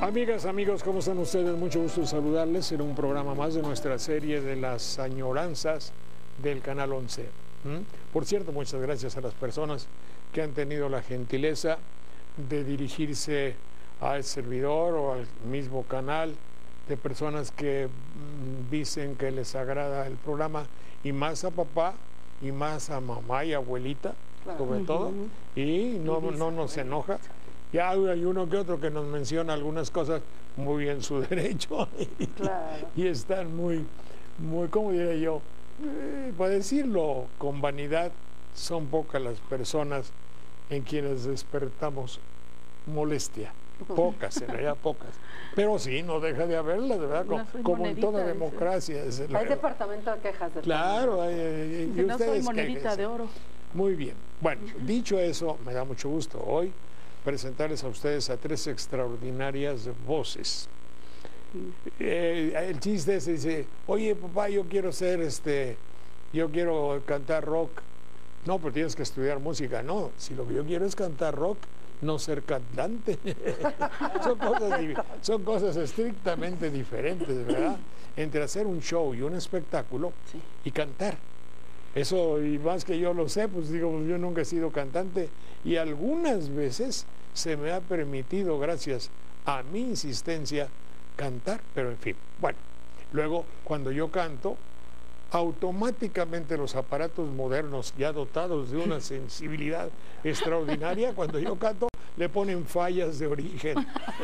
Amigas, amigos, ¿cómo están ustedes? Mucho gusto en saludarles en un programa más de nuestra serie de las añoranzas del Canal 11. Por cierto, muchas gracias a las personas que han tenido la gentileza de dirigirse al servidor o al mismo canal, de personas que dicen que les agrada el programa, y más a papá, y más a mamá y abuelita, claro, sobre todo, y no nos enoja. Ya hay uno que otro que nos menciona algunas cosas muy en su derecho claro. Y están muy, ¿cómo diré yo? Para decirlo con vanidad, son pocas las personas en quienes despertamos molestia. Pocas, en realidad pocas. Pero sí, no deja de haberlas, de verdad, como en toda democracia. Hay departamento de quejas de claro, y no ustedes soy monedita de oro. Muy bien. Bueno, dicho eso, me da mucho gusto hoy presentarles a ustedes a tres extraordinarias voces. El chiste ese dice, oye papá, yo quiero cantar rock. No, pero tienes que estudiar música. No, si lo que yo quiero es cantar rock, no ser cantante. son cosas estrictamente diferentes, ¿verdad? Entre hacer un show y un espectáculo y cantar. Eso, y más que yo lo sé, pues digo, yo nunca he sido cantante y algunas veces se me ha permitido, gracias a mi insistencia, cantar, pero en fin. Bueno, luego cuando yo canto, automáticamente los aparatos modernos ya dotados de una sensibilidad extraordinaria, cuando yo canto le ponen fallas de origen.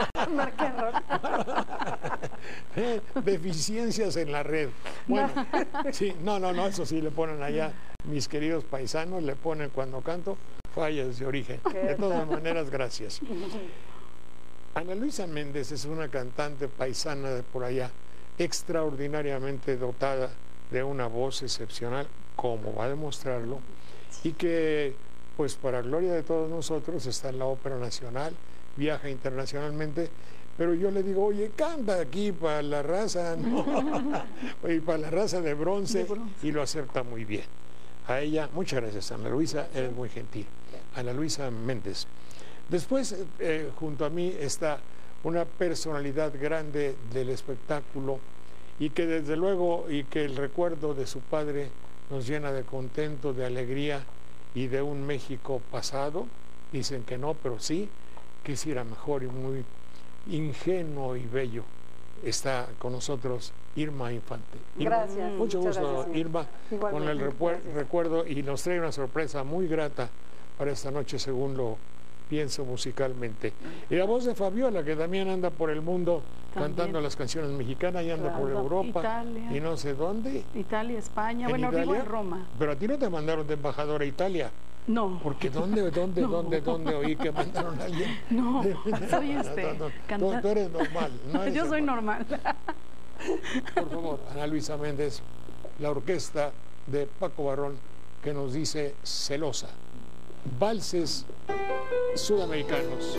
Deficiencias en la red. Bueno, sí, no, eso sí le ponen allá, mis queridos paisanos, le ponen cuando canto fallas de origen. De todas maneras, gracias. Ana Luisa Méndez es una cantante paisana de por allá, extraordinariamente dotada de una voz excepcional, como va a demostrarlo, y que, pues para gloria de todos nosotros, está en la Ópera Nacional, viaja internacionalmente, pero yo le digo, oye, canta aquí para la raza, ¿no? Y para la raza de bronce, y lo acepta muy bien. A ella, muchas gracias, Ana Luisa, eres muy gentil. Ana Luisa Méndez. Después, junto a mí está una personalidad grande del espectáculo, y que desde luego, y que el recuerdo de su padre nos llena de contento, de alegría y de un México pasado. Dicen que no, pero sí, que sí era mejor y muy ingenuo y bello. Está con nosotros Irma Infante. Irma, gracias. Mucho gusto, gracias, Irma, con el recuerdo, y nos trae una sorpresa muy grata para esta noche, según lo pienso musicalmente. Y la voz de Fabiola, que también anda por el mundo cantando las canciones mexicanas, y anda por Europa, Italia, y no sé dónde. Italia, España, bueno, vivo en Roma. Pero a ti no te mandaron de embajadora a Italia. No. Porque ¿dónde oí que mandaron a alguien? No, soy tú eres normal. No eres yo soy normal. Por favor, Ana Luisa Méndez, la orquesta de Paco Barrón, que nos dice Celosa. Valses sudamericanos.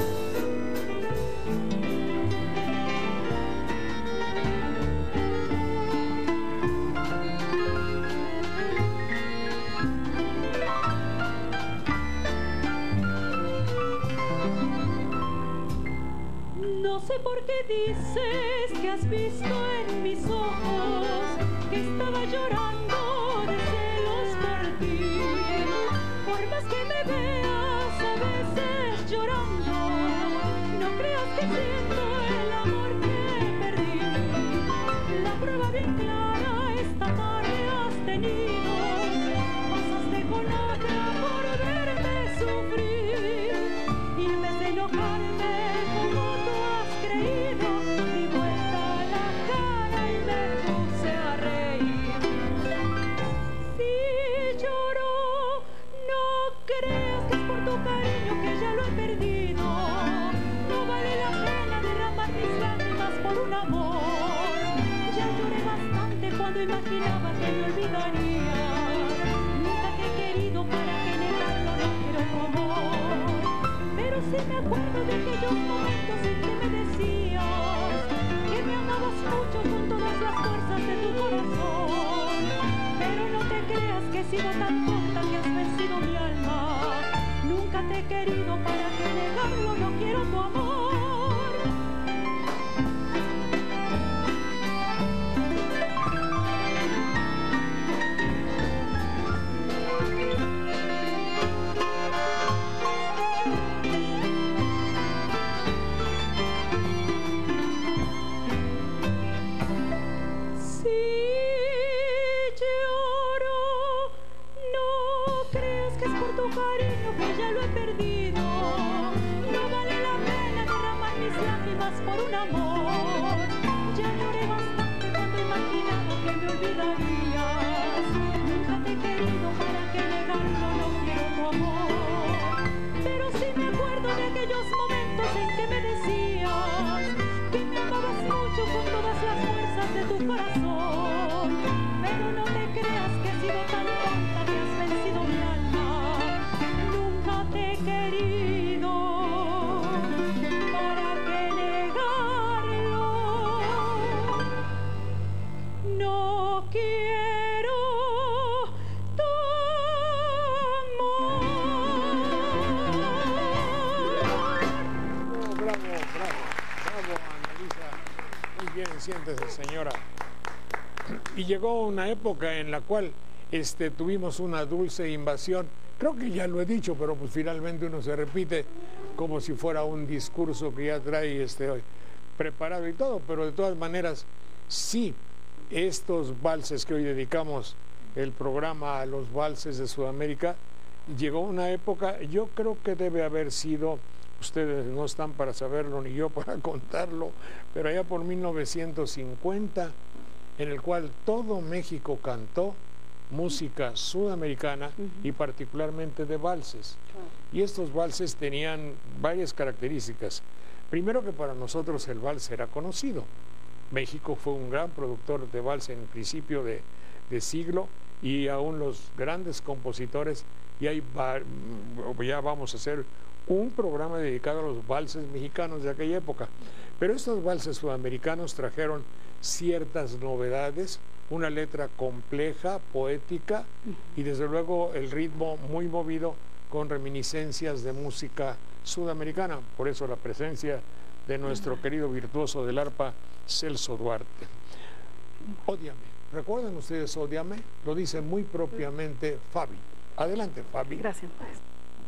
No sé por qué dices que has visto en mis ojos que estaba llorando de celos por ti. Por más que me veas a veces llorando, no creas que siento el amor que perdí. La prueba bien clara, esta tarde has tenido, pasaste con otra por verme sufrir, y en vez de enojarme como tú has creído, di vuelta la cara y me puse a reír. Si lloro, no creas que es por tu cariño, que ya lo he perdido. No vale la pena derramar mis lágrimas por un amor. Ya lloré bastante cuando imaginaba que me olvidaría. Nunca te he querido, para que negarlo, no quiero tu amor. Pero sí me acuerdo de aquellos momentos en que me decías que me amabas mucho con todas las fuerzas de tu corazón. Pero no te creas que he sido tan tonta que has vencido mi alma. Nunca te he querido, para que negarlo, no quiero tu amor. por tu cariño que ya lo he perdido. No vale la pena derramar mis lágrimas por un amor. Ya lloré bastante cuando imaginaba que me olvidarías. Nunca te he querido, para que negarlo, no quiero tu amor. Pero sí me acuerdo de aquellos momentos en que me decías que me amabas mucho con todas las fuerzas de tu corazón. Pero no te creas que he sido tan tonta que has vencido mi alma. Nunca te he querido, para que negarlo. No quiero tu amor. Oh, bravo, Annalisa. Muy bien, siéntese, señora. Y llegó una época en la cual tuvimos una dulce invasión. Creo que ya lo he dicho, pero pues finalmente uno se repite como si fuera un discurso que ya trae preparado y todo, pero de todas maneras, sí, estos valses que hoy dedicamos el programa a los valses de Sudamérica, llegó una época, yo creo que debe haber sido, ustedes no están para saberlo ni yo para contarlo, pero allá por 1950, en el cual todo México cantó música sudamericana y particularmente de valses. Y estos valses tenían varias características. Primero, que para nosotros el vals era conocido. México fue un gran productor de vals en el principio de siglo, y aún los grandes compositores, y ya vamos a hacer un programa dedicado a los valses mexicanos de aquella época. Pero estos valses sudamericanos trajeron ciertas novedades, una letra compleja, poética, y desde luego el ritmo muy movido con reminiscencias de música sudamericana. Por eso la presencia de nuestro querido virtuoso del arpa, Celso Duarte. Ódiame. ¿Recuerdan ustedes Ódiame? Lo dice muy propiamente Fabi. Adelante, Fabi. Gracias, maestro.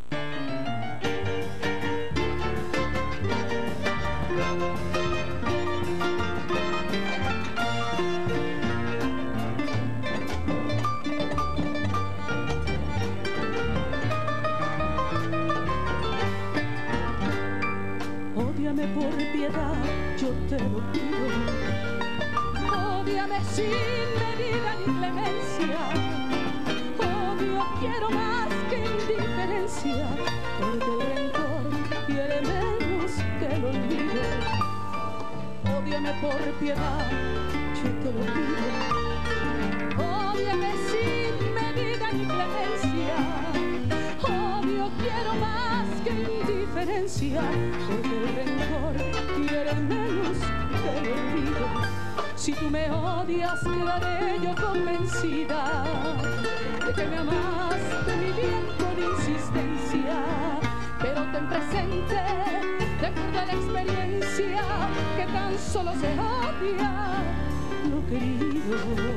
Ódiame por piedad, yo te lo pido. Ódiame sin medida ni clemencia. Odio quiero más que indiferencia, porque el rencor quiere menos que el olvido. Ódiame por piedad, yo te lo pido. Ódiame sin medida ni clemencia. Odio quiero más que indiferencia, porque el rencor quiere menos que el olvido. Si tú me odias, quedaré yo convencida de que me amaste mi bien con insistencia. Pero ten presente, de acuerdo a la experiencia, que tan solo se odia lo querido.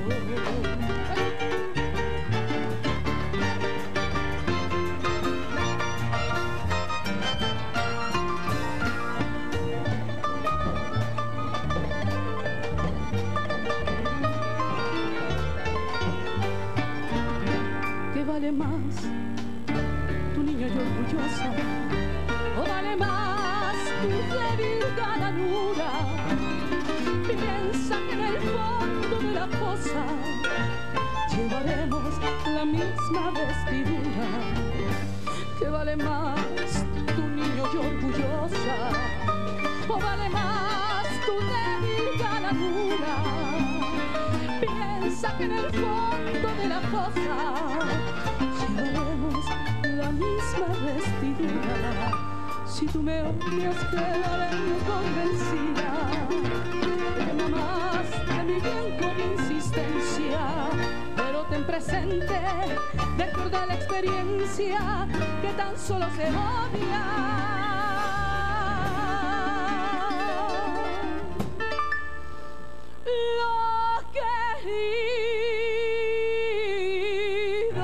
¿Vale más tu niña y orgullosa, o vale más tu débil galanura? Piensa que en el fondo de la fosa llevaremos la misma vestidura. ¿Qué vale más tu niño y orgullosa, o vale más tu débil galanura? Piensa que en el fondo de la fosa llevaremos la misma vestidura. Si tú me odias, quedaré yo convencida de que me amaste mi bien con insistencia. Pero ten presente, de acuerdo a la experiencia, que tan solo se odia lo querido.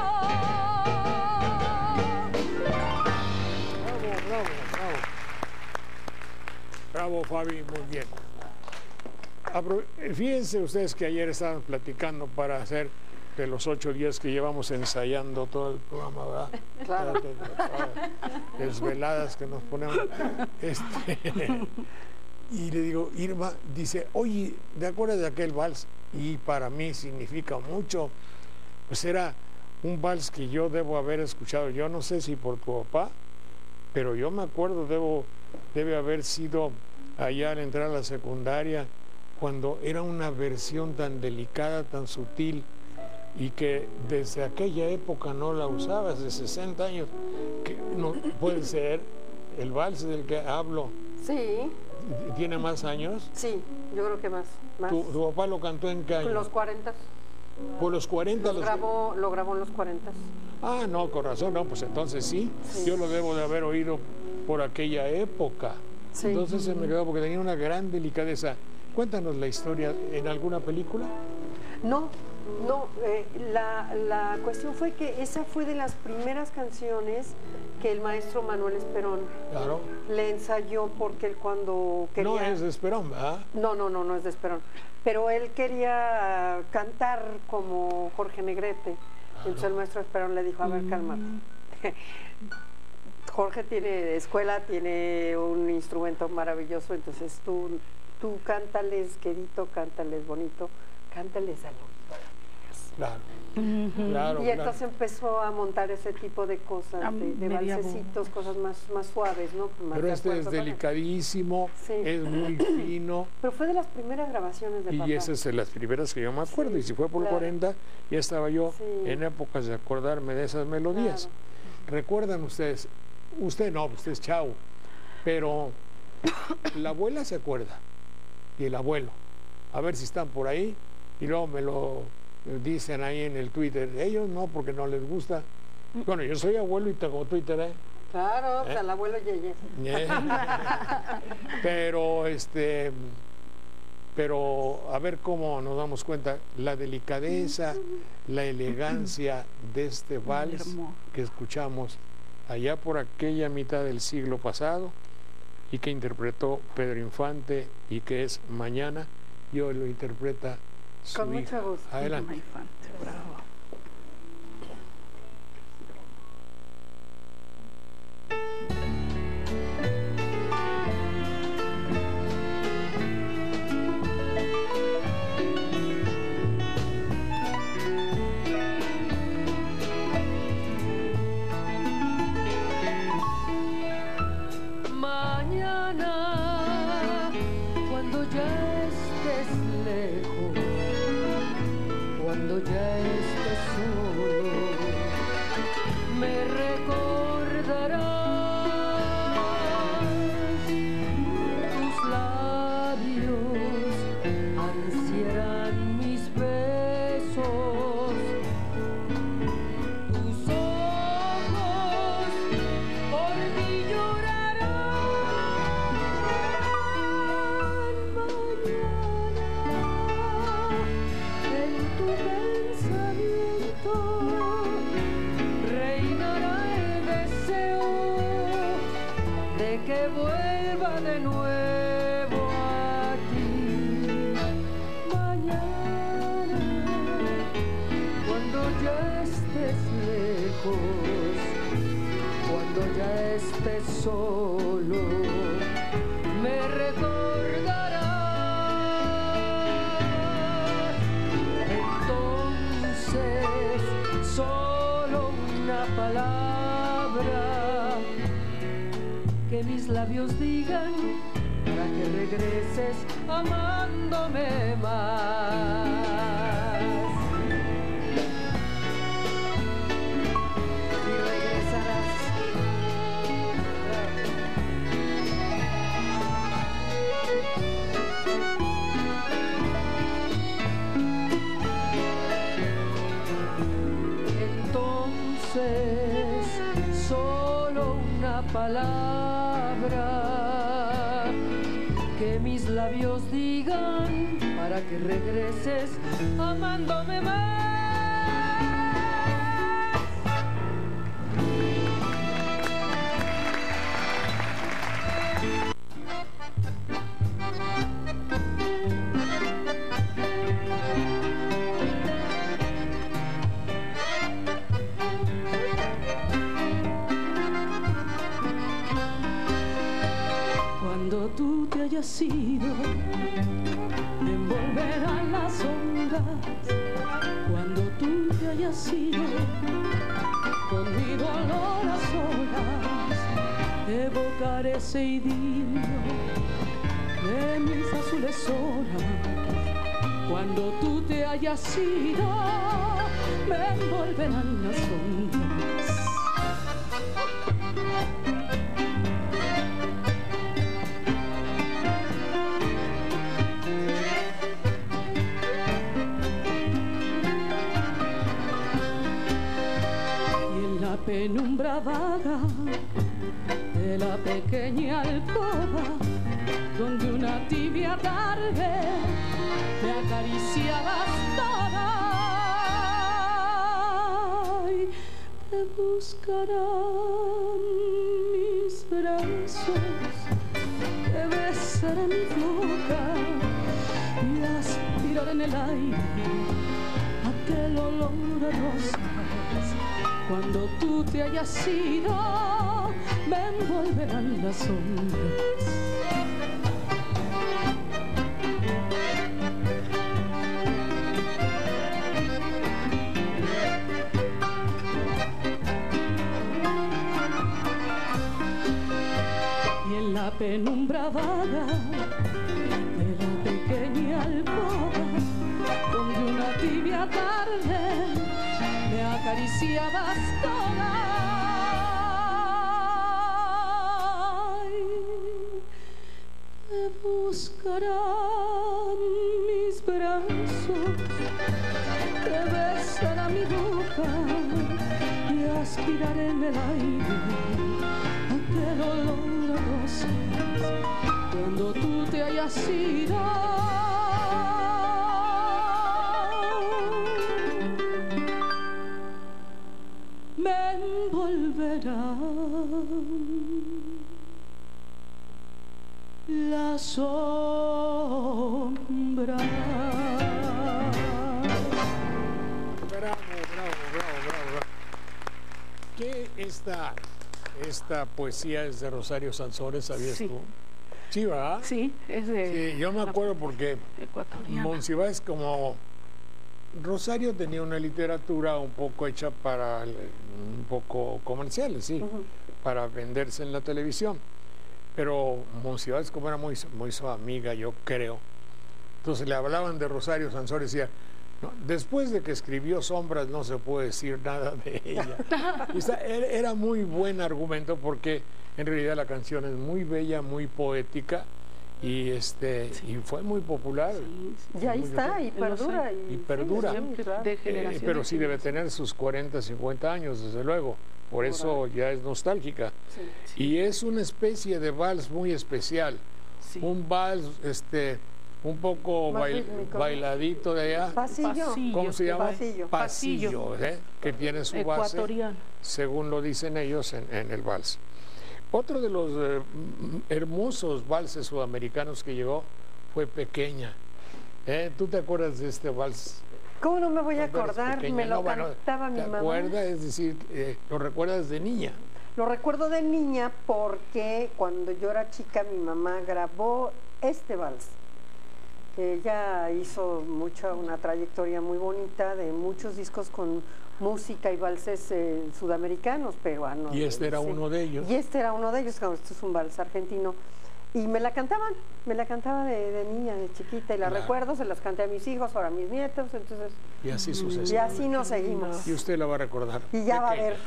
Bravo, Fabi, muy bien. Fíjense ustedes que ayer estaban platicando para hacer de los 8 días que llevamos ensayando todo el programa, ¿verdad? Claro. Desveladas que nos ponemos. Y le digo, Irma, dice, oye, ¿te acuerdas de aquel vals? Y para mí significa mucho. Pues era un vals que yo debo haber escuchado, yo no sé si por tu papá, pero yo me acuerdo, debe haber sido allá al entrar a la secundaria, cuando era una versión tan delicada, tan sutil, y que desde aquella época no la usabas, de 60 años, que no puede ser el vals del que hablo. Sí. ¿Tiene más años? Sí, yo creo que más. ¿Tu papá lo cantó en qué año? Los 40. ¿Por los 40? Lo grabó en los 40. Ah, no, con razón, no, pues entonces sí. Yo lo debo de haber oído por aquella época. Sí. Entonces se me quedó porque tenía una gran delicadeza. Cuéntanos la historia en alguna película. No, la cuestión fue que esa fue de las primeras canciones que el maestro Manuel Esperón le ensayó, porque él cuando quería... No es de Esperón, ¿verdad? No es de Esperón. Pero él quería cantar como Jorge Negrete. Entonces el maestro Esperón le dijo, a ver, cálmate. Jorge tiene escuela, tiene un instrumento maravilloso, entonces tú cántales quedito, cántales bonito, cántales al oído. Claro. Y entonces empezó a montar ese tipo de cosas, de valsecitos, cosas más suaves, ¿no? Más pero este es delicadísimo, es muy fino. Pero fue de las primeras grabaciones de papá. Y esas de las primeras que yo me acuerdo, y si fue por 40, ya estaba yo en épocas de acordarme de esas melodías. ¿Recuerdan ustedes? Usted es chavo, pero la abuela se acuerda, y el abuelo. A ver si están por ahí, y luego me lo dicen ahí en el Twitter. Ellos no, porque no les gusta. Bueno, yo soy abuelo y tengo Twitter, ¿eh? Claro, el abuelo Yeye. Pero a ver cómo nos damos cuenta la delicadeza, la elegancia de este vals que escuchamos allá por aquella mitad del siglo pasado y que interpretó Pedro Infante y que es Mañana, y hoy lo interpreta su Con hija. mucho gusto. Adelante. Bravo. Mañana, cuando ya estés lejos, cuando ya estés solo, me recordarás. Tus labios ansierán mis besos, tus ojos por mí llorarán. Mañana en tu pensamiento reinará el deseo de que vuelva de nuevo a ti. Mañana, cuando ya estés lejos, cuando ya estés solo, me recordarás. Entonces, solo una palabra que mis labios digan para que regreses amándome más. Y regresarás. Entonces, solo una palabra que mis labios digan para que regreses amándome más. hayas ido, con mi dolor a solas, evocar ese idilio de mis azules horas. Cuando tú te hayas ido, me envolverán las sombras. Penumbra vaga de la pequeña alcoba, donde una tibia tarde te acariciabas toda, y te buscarán mis brazos, te besarán mi boca y aspirar en el aire aquel olor a rosas. Cuando tú te hayas ido, me envolverán las sombras. Y en la penumbra vaga de la pequeña alcoba, donde una tibia tarde me acariciabas toda, te buscarán mis brazos, te besarán mi boca y aspiraré en el aire aquel olor a rosas. Cuando tú te hayas ido, me envolverán la sombra. Bravo. ¿Qué esta poesía es de Rosario Sansores, sabías Sí. tú? Sí, ¿verdad? Sí, es de... Sí, yo me acuerdo porque ecuatoriana. Monsiváis, como Rosario tenía una literatura un poco hecha para un poco comerciales, sí, para venderse en la televisión. Pero Monsiváis, como era muy su amiga, yo creo, entonces le hablaban de Rosario Sansores y decía, no, después de que escribió Sombras no se puede decir nada de ella. Y era muy buen argumento porque en realidad la canción es muy bella, muy poética y y fue muy popular. Sí, sí. Y ahí está, y perdura. Y perdura. Sí, claro. De generación Pero en sí debe generación. tener sus 40, 50 años, desde luego. Por eso ya es nostálgica. Sí. Y es una especie de vals muy especial. Sí. Un vals un poco Más rítmico, ¿no? bailadito de allá. Pasillo. Pasillo. ¿Cómo se llama? Pasillo. Pasillo, que tiene su base, Ecuatoriano. según lo dicen ellos, en el vals. Otro de los hermosos valses sudamericanos que llegó fue Pequeña. ¿Tú te acuerdas de este vals? ¿Cómo no me voy a Cuando eres acordar? pequeña? Me lo No, bueno, cantaba mi ¿te mamá. acuerdas? Es decir, lo recuerdas de niña. Lo recuerdo de niña porque cuando yo era chica mi mamá grabó este vals. Ella hizo una trayectoria muy bonita de muchos discos con música y valses sudamericanos, peruanos. Y este era uno de ellos. Y este era uno de ellos, claro, este es un vals argentino. Y me la cantaba de niña, de chiquita, y la Claro. recuerdo, se las canté a mis hijos, ahora a mis nietos, entonces, Y así y sucesivamente. así nos seguimos. Y usted la va a recordar. Y ya va a Pequeña. ver.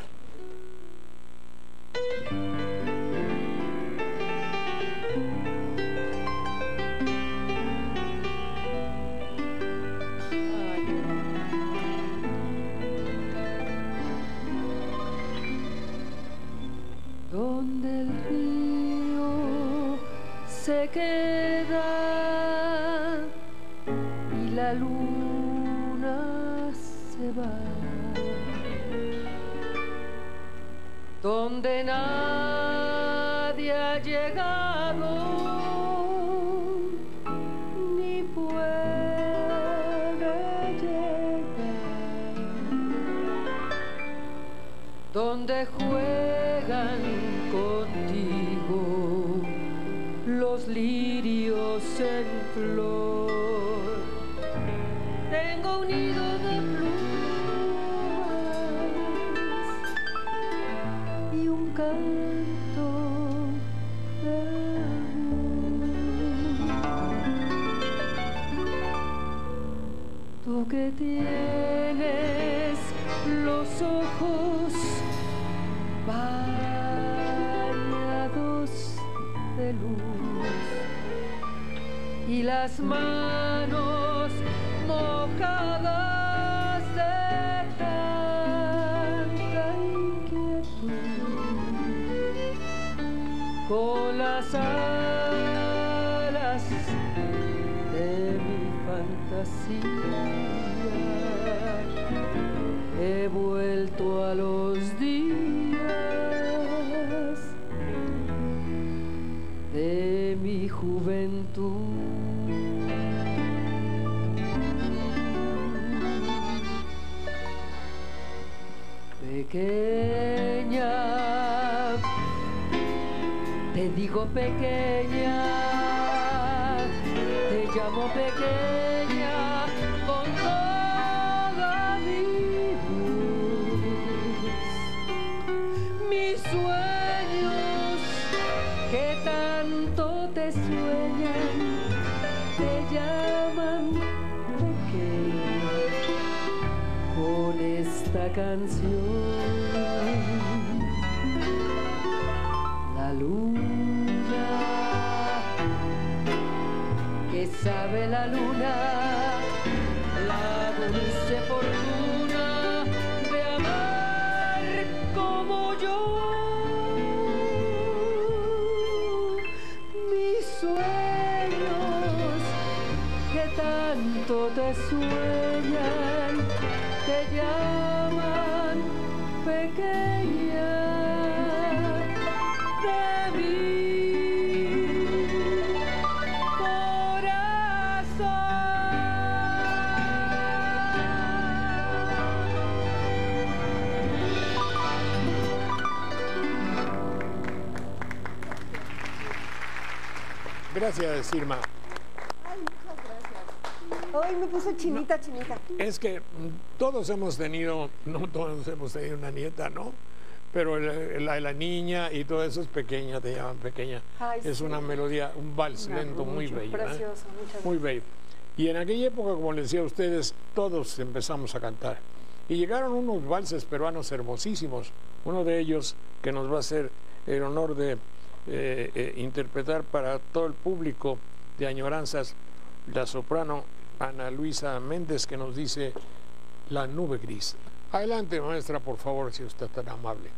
Donde el río se queda y la luna se va, donde nadie ha llegado ni puede llegar, donde juegan contigo los lirios en flor. Tengo un nido de tienes los ojos bañados de luz y las manos mojadas de tanta inquietud, con las alas de mi fantasía he vuelto a los días de mi juventud. Pequeña, te digo pequeña, te llamo pequeña con toda mi luz. Mis sueños que tanto te sueñan, te llaman pequeña con esta canción. La luna, que sabe la luna, la dulce fortuna de amar como yo. Mis sueños que tanto te sueñan, te llaman pequeña de mi Gracias, Irma. Ay, muchas gracias. Ay, me puso chinita, chinita. Es que todos hemos tenido, no todos hemos tenido una nieta, ¿no? Pero la niña y todo eso es pequeña, te llaman pequeña. Ay, es sí. una melodía, un vals lento muy bello. Precioso, muchas Muy gracias. bello. Y en aquella época, como les decía a ustedes, todos empezamos a cantar. Y llegaron unos valses peruanos hermosísimos. Uno de ellos que nos va a hacer el honor de interpretar para todo el público de Añoranzas, la soprano Ana Luisa Méndez, que nos dice La nube gris. Adelante, maestra, por favor, si usted es tan amable.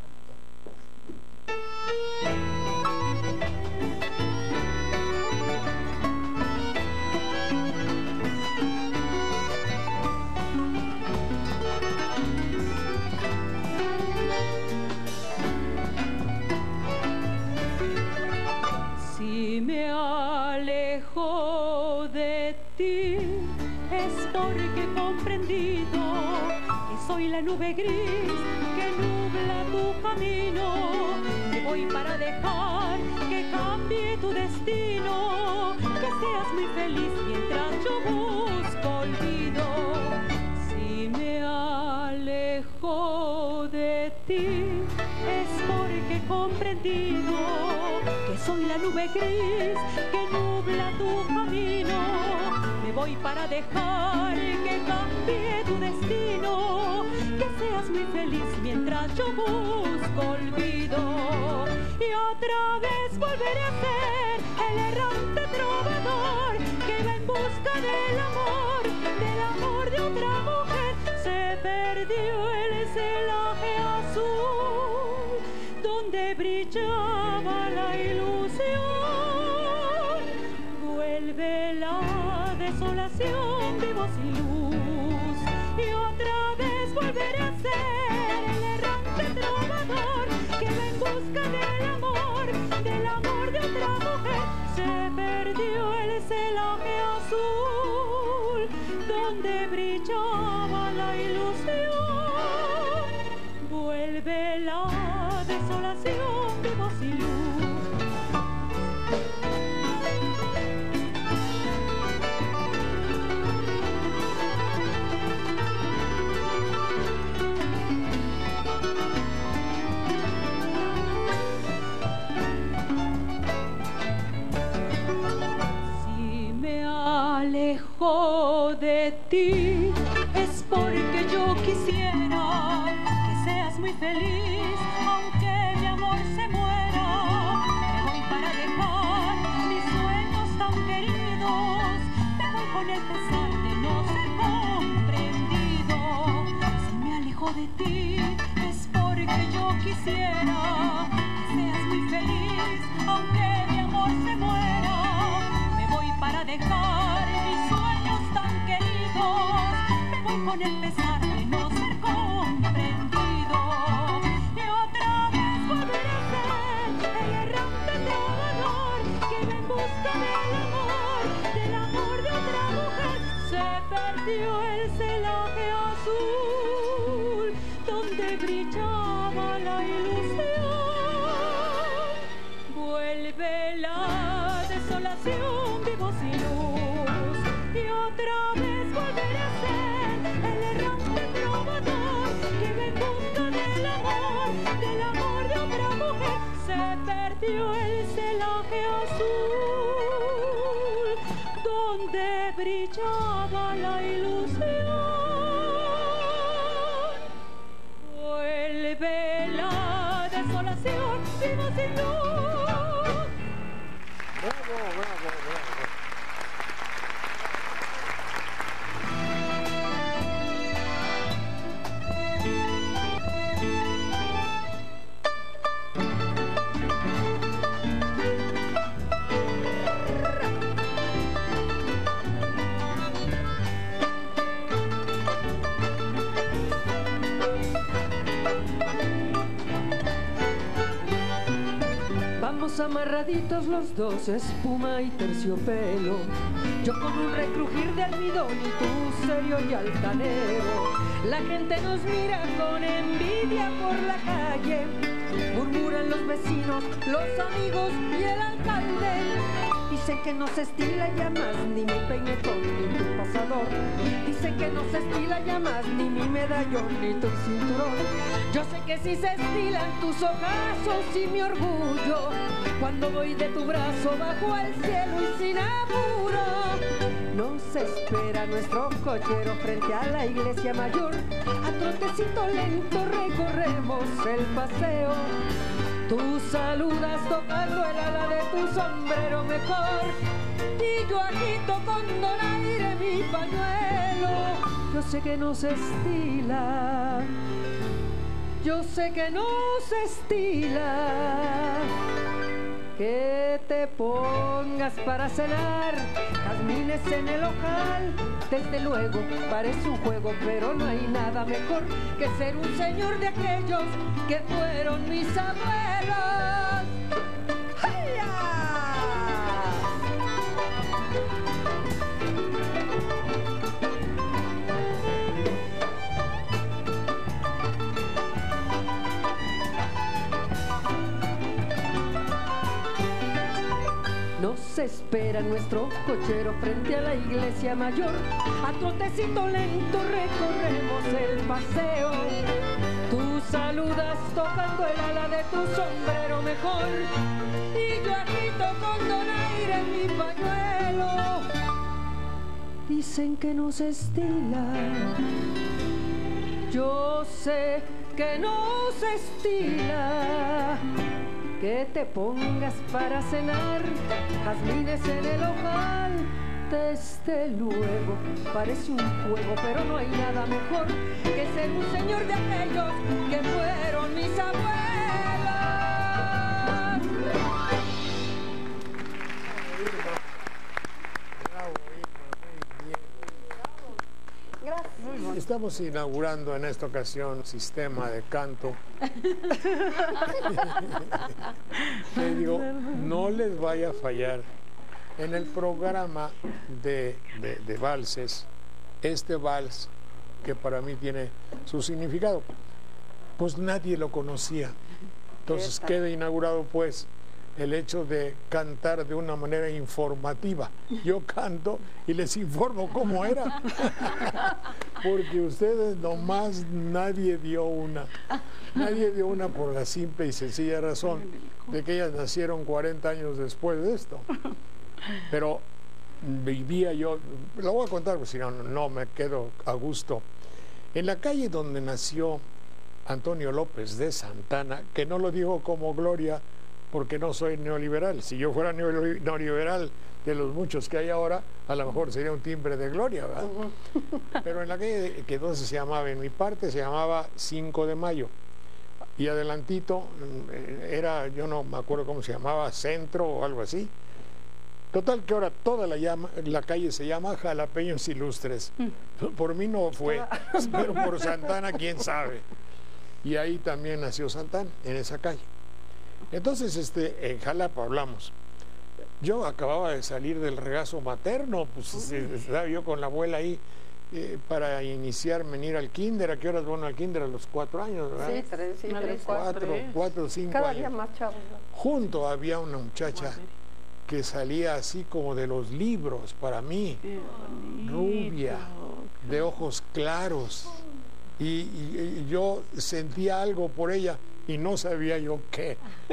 Si me alejo de ti es porque he comprendido que soy la nube gris que nubla tu camino. Me voy para dejar que cambie tu destino, que seas muy feliz mientras yo busco olvido. Si me alejo de ti es porque he comprendido que soy la nube gris que nubla tu camino. Me voy para dejar que cambie tu destino, que seas muy feliz mientras yo busco olvido. Y otra vez volveré a ser el errante trovador que va en busca del amor de otra mujer. Se perdió el celaje azul donde brillaba la ilusión. Vuelve la desolación, vivo sin luz. Y otra vez volveré a ser el errante trovador que va en busca del amor de otra mujer. Se perdió el celaje azul donde brillaba la ilusión. Vuelve la desolación, vivo sin luz. Si me alejo de ti es porque feliz, aunque mi amor se muera. Me voy para dejar mis sueños tan queridos. Me voy con el pesar de no ser comprendido. Si me alejo de ti es porque yo quisiera que seas muy feliz, aunque mi amor se muera. Me voy para dejar mis sueños tan queridos. Me voy con el pesar de no ser comprendido. Y otra vez volveré a ser el errante trovador que va en busca del amor de otra mujer. Se perdió el celaje azul donde brillaba la ilusión. Vuelve la desolación, vivo sin luz. Y otra vez volveré a ser el errante trovador que va en busca del amor de otra mujer. Se perdió el celaje azul donde brillaba la ilusión. Vuelve la desolación, vivo sin luz. Bravo, bravo, bravo. Vamos amarraditos los dos, espuma y terciopelo. Yo con un recrujir de almidón y tú serio y altanero. La gente nos mira con envidia por la calle. Murmuran los vecinos, los amigos y el alcalde. Dicen que no se estila ya más ni mi peinetón ni tu pasador. Dicen que no se estila ya más ni mi medallón ni tu cinturón. Yo sé que sí se estilan tus ojazos y mi orgullo cuando voy de tu brazo bajo el cielo y sin apuro. Nos espera nuestro cochero frente a la iglesia mayor. A trotecito lento recorremos el paseo. Tú saludas tocando el ala de tu sombrero mejor y yo agito con donaire mi pañuelo. Yo sé que no se estila, yo sé que no se estila que te pongas para cenar jazmines en el ojal. Desde luego parece un juego, pero no hay nada mejor que ser un señor de aquellos que fueron mis abuelos. ¡Ay-ya! Nos espera nuestro cochero frente a la iglesia mayor. A trotecito lento recorremos el paseo. Tú saludas tocando el ala de tu sombrero mejor y yo agito con donaire mi pañuelo. Dicen que no se estila, yo sé que no se estila que te pongas para cenar jazmines en el ojal. Desde luego parece un juego, pero no hay nada mejor que ser un señor de aquellos que fueron mis abuelos. Bravo, Irma, muy bien. Gracias. Estamos inaugurando en esta ocasión sistema de canto. Le digo, no les vaya a fallar. En el programa de valses, este vals, que para mí tiene su significado, pues nadie lo conocía. Entonces queda inaugurado pues el hecho de cantar de una manera informativa. Yo canto y les informo cómo era. Porque ustedes nomás nadie dio una. Nadie dio una por la simple y sencilla razón de que ellas nacieron 40 años después de esto. Pero vivía yo, lo voy a contar porque si no, no me quedo a gusto. En la calle donde nació Antonio López de Santana, que no lo digo como gloria porque no soy neoliberal. Si yo fuera neoliberal de los muchos que hay ahora, a lo mejor sería un timbre de gloria, ¿verdad? Pero en la calle que entonces se llamaba, en mi parte se llamaba 5 de Mayo. Y adelantito era, yo no me acuerdo cómo se llamaba, Centro o algo así. Total que ahora toda la calle se llama Jalapeños Ilustres. Por mí no fue, pero por Santana quién sabe. Y ahí también nació Santana, en esa calle. Entonces, en Jalapa hablamos. Yo acababa de salir del regazo materno, pues estaba yo con la abuela ahí para iniciarme en ir al kinder. ¿A qué horas van al kinder? A los 4 años, ¿verdad? Sí, 3, 4 o 5 Cada años. día más chavos. Junto había una muchacha que salía así como de los libros para mí, rubia, de ojos claros, y yo sentía algo por ella y no sabía yo qué.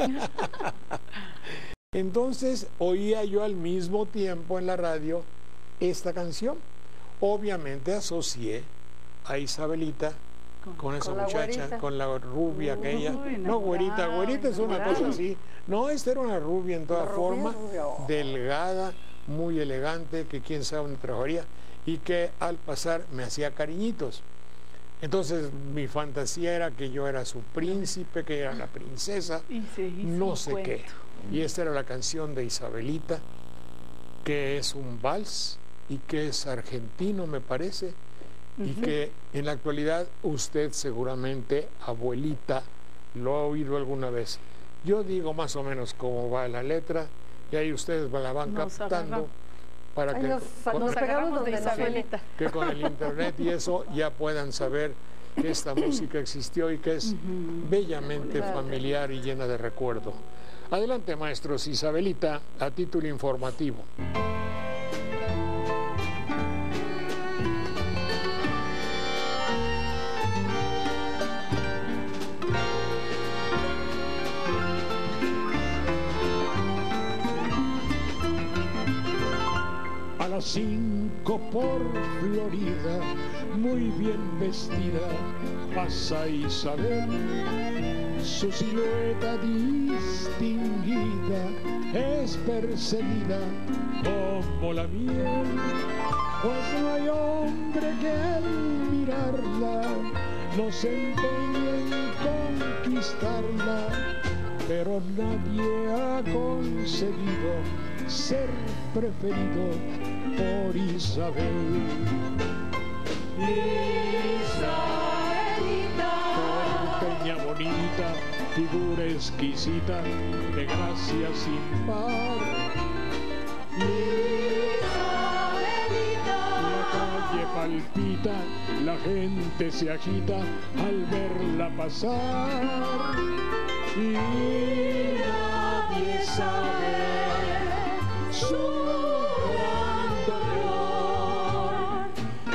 Entonces oía yo al mismo tiempo en la radio esta canción. Obviamente asocié a Isabelita con esa muchacha, güerita, con la rubia aquella. No, güerita es una cosa así. No, esta era una rubia en toda forma, delgada, muy elegante, que quién sabe dónde trabajaría, y que al pasar me hacía cariñitos. Entonces mi fantasía era que yo era su príncipe, que era la princesa, no sé qué. Y esta era la canción de Isabelita, que es un vals y que es argentino, me parece, y que en la actualidad usted seguramente, abuelita, lo ha oído alguna vez. Yo digo más o menos cómo va la letra y ahí ustedes la van captando para que con el internet y eso ya puedan saber que esta música existió y que es bellamente familiar y llena de recuerdo. Adelante, maestros. Isabelita, a título informativo. A las 5 por Florida, muy bien vestida, pasa Isabel, su silueta distinguida es perseguida como la miel, pues no hay hombre que al mirarla no se empeñe en conquistarla, pero nadie ha conseguido ser preferido por Isabel. Isabelita, Porteña bonita, figura exquisita, de gracia sin par. Isabelita, La calle palpita, la gente se agita al verla pasar. Y nadie sabe su gran dolor.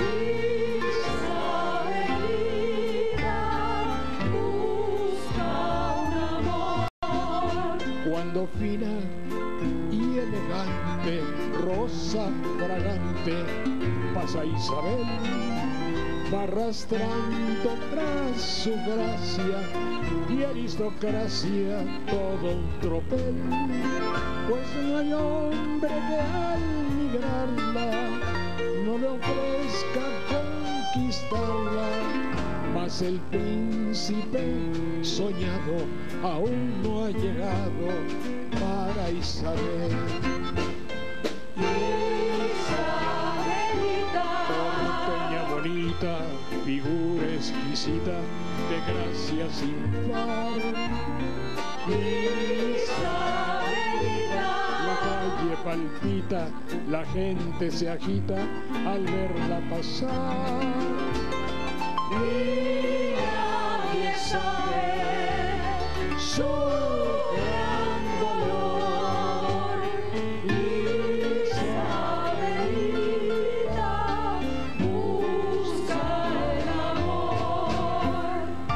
Isabelita busca un amor. Cuando fina y elegante, rosa fragante, pasa Isabel, va arrastrando tras su gracia y aristocracia todo un tropel, pues no hay hombre que al migrarla no le ofrezca conquistarla, mas el príncipe soñado aún no ha llegado para Isabel. Isabelita, Porteña bonita, figura exquisita, de gracia sin par. Isabelita, La calle palpita, la gente se agita al verla pasar. y nadie sabe su gran dolor. Isabelita busca el amor.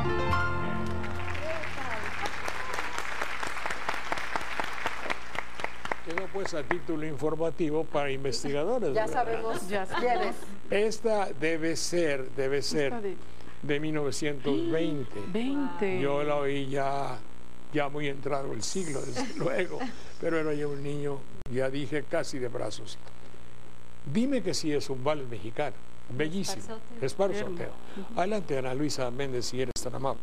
Quedó pues a título informativo para investigadores. Ya ¿verdad? sabemos Ya quién es. Esta debe ser de 1920. 20. Yo la oí ya muy entrado el siglo, desde luego, pero era yo un niño, ya dije, casi de brazos. Dime que sí es un vals mexicano, bellísimo, Esparzoteo. Adelante, Ana Luisa Méndez, si eres tan amable.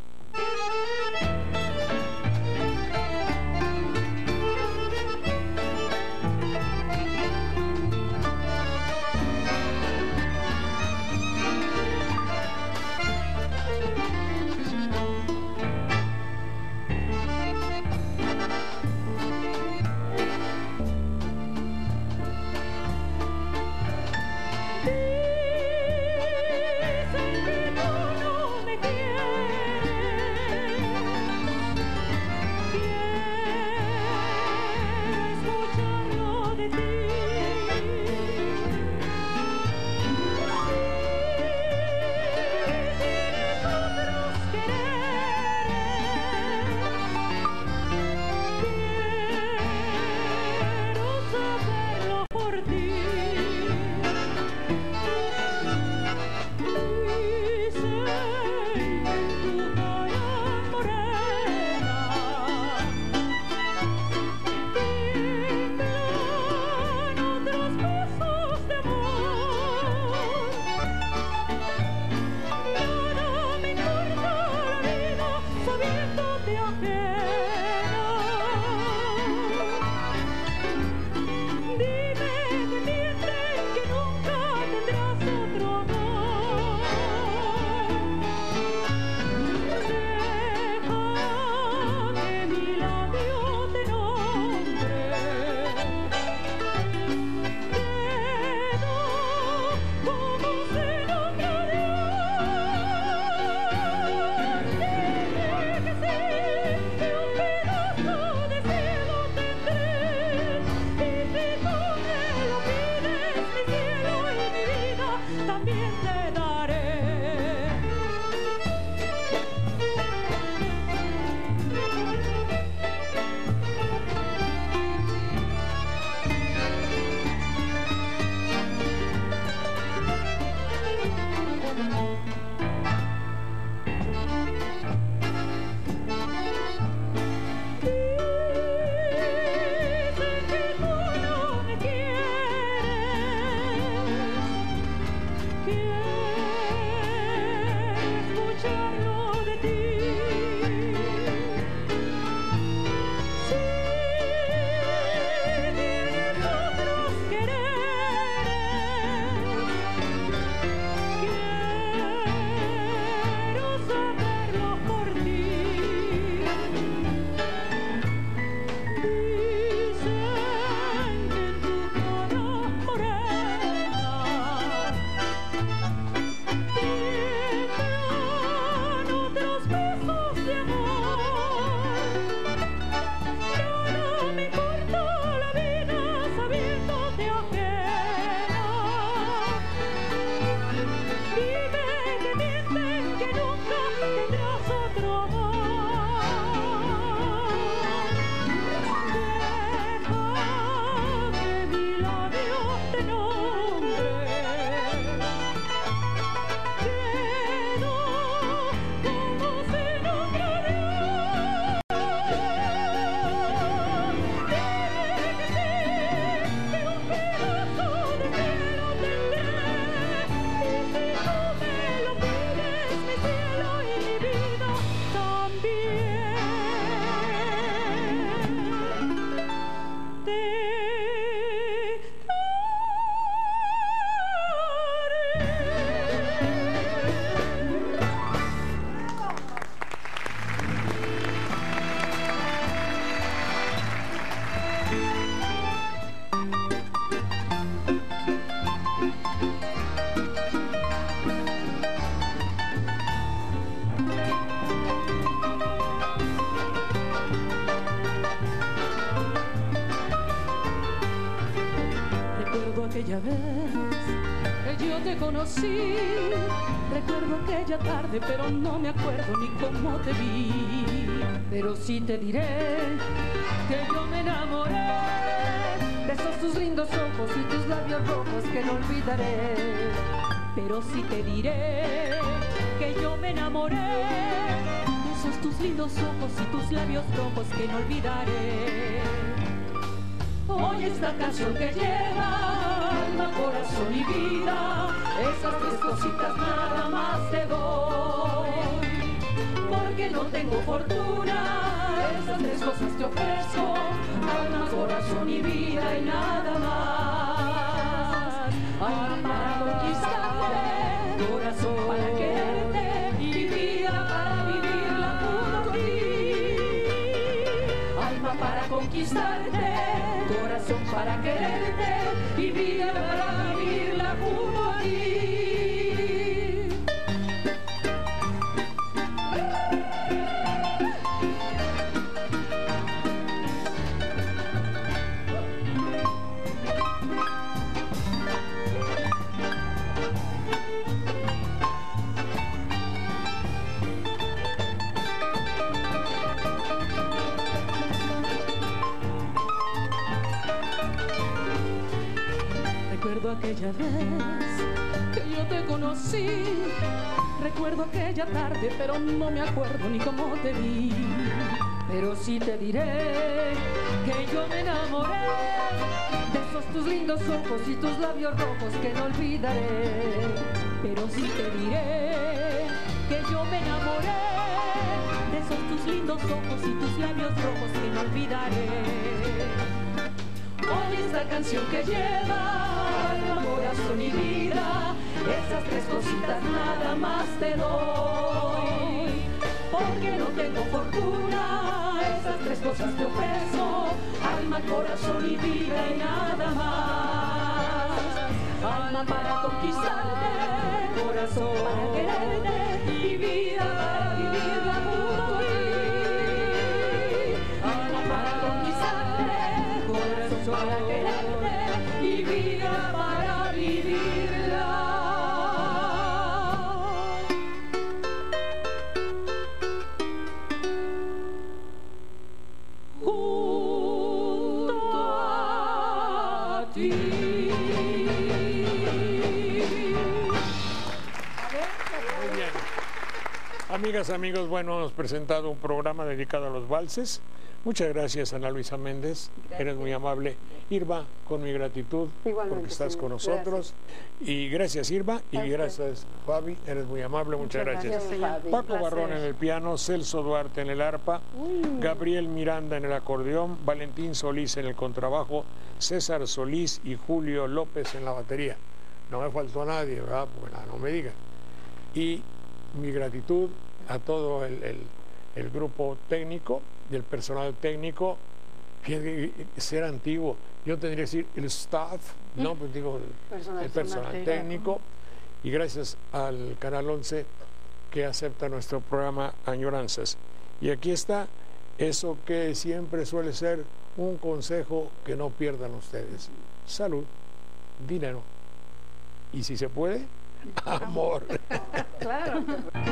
aquella vez que yo te conocí. Recuerdo aquella tarde, pero no me acuerdo ni cómo te vi. Pero sí te diré que yo me enamoré de esos tus lindos ojos y tus labios rojos que no olvidaré. Pero sí te diré que yo me enamoré de esos tus lindos ojos y tus labios rojos que no olvidaré. Oye esta canción que lleva alma, corazón y vida, esas tres cositas nada más te doy. Porque no tengo fortuna, esas tres cosas te ofrezco, alma, corazón y vida y nada más. Alma para conquistarte, corazón para quererte y vida para vivirla junto a ti. Alma para conquistarte, corazón para quererte y vida para vivirla junto a ti. Recuerdo aquella vez que yo te conocí, recuerdo aquella tarde, pero no me acuerdo ni cómo te vi. Pero sí te diré que yo me enamoré de esos tus lindos ojos y tus labios rojos que no olvidaré. Pero sí te diré que yo me enamoré de esos tus lindos ojos y tus labios rojos que no olvidaré. Oye esta canción que lleva alma, corazón y vida, esas tres cositas nada más te doy. Porque no tengo fortuna, esas tres cosas te ofrezco, alma, corazón y vida y nada más. Alma para conquistarte, corazón para quererte y vida para vivirla junto a ti. Alma para conquistarte, corazón para quererte y vida para vivirla. Junto a ti. Muy bien. Amigas, amigos, bueno, hemos presentado un programa dedicado a los valses. Muchas gracias, Ana Luisa Méndez. Gracias. Eres muy amable. Irma, con mi gratitud Igualmente, porque estás señor. con nosotros. Y gracias, Irma. Y A usted. gracias, Fabi. Eres muy amable. Muchas gracias. Fabi. Paco placer. Barrón en el piano, Celso Duarte en el arpa, Gabriel Miranda en el acordeón, Valentín Solís en el contrabajo, César Solís y Julio López en la batería. No me faltó nadie, ¿verdad? Pues nada, no me digan. Y mi gratitud a todo el grupo técnico y el personal técnico. Fíjate, ser antiguo, yo tendría que decir el staff, no, pues digo el personal técnico. Y gracias al Canal 11 que acepta nuestro programa Añoranzas. Y aquí está eso que siempre suele ser un consejo que no pierdan ustedes: salud, dinero y, si se puede, amor. Claro.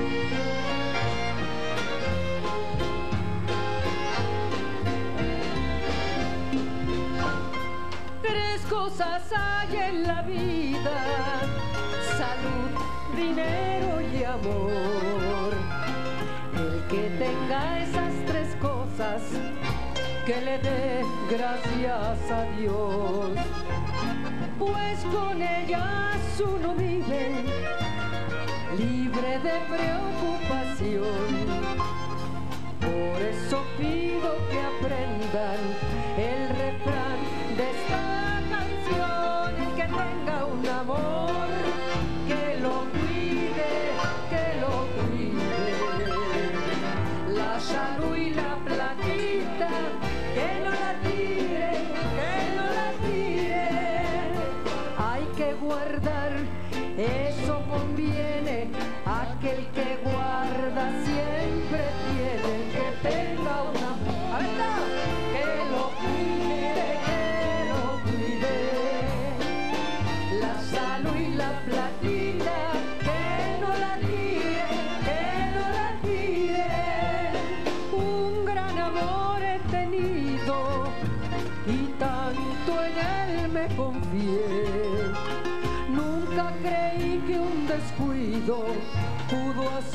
Tres cosas hay en la vida: salud, dinero y amor. El que tenga esas tres cosas, que le dé gracias a Dios, pues con ellas uno vive libre de preocupación. Por eso pido que aprendan el refrán de esta canción: el que tenga un amor, que lo cuide, que lo cuide. La salud y la platita, que no la tire, que no la tire. Hay que guardar, eso conviene. Aquel que guarda siempre tiene. Que tenga un amor, a ver, no, que lo cuide, que lo cuide. La salud y la platita, que no la tire, que no la tire. Un gran amor he tenido y tanto en él me confié. Nunca creí que un descuido pudo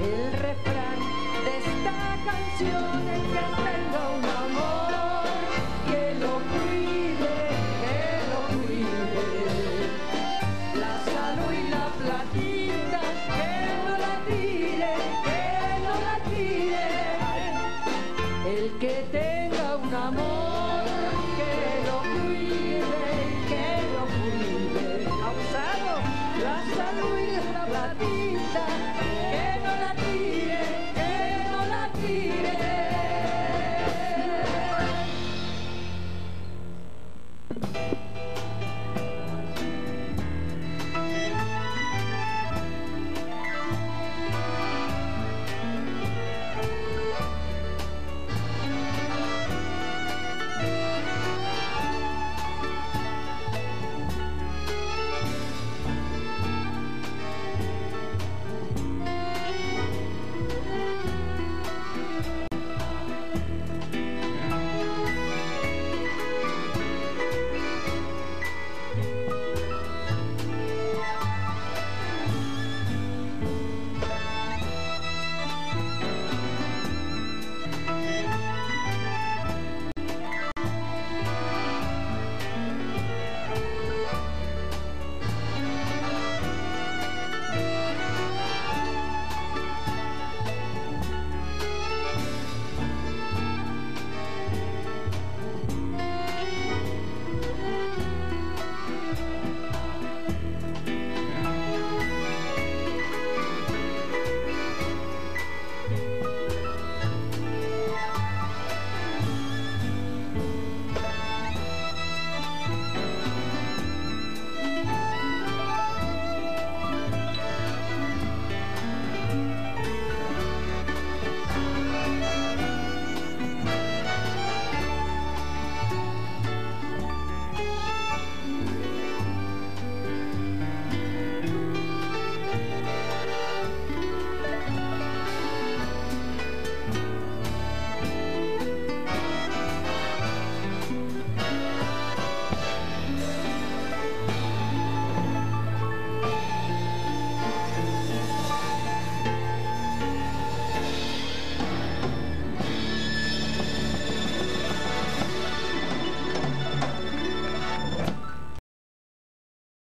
el refrán de esta canción, el que tenga un amor, que lo cuide, la salud y la platita, que no la tire, el que te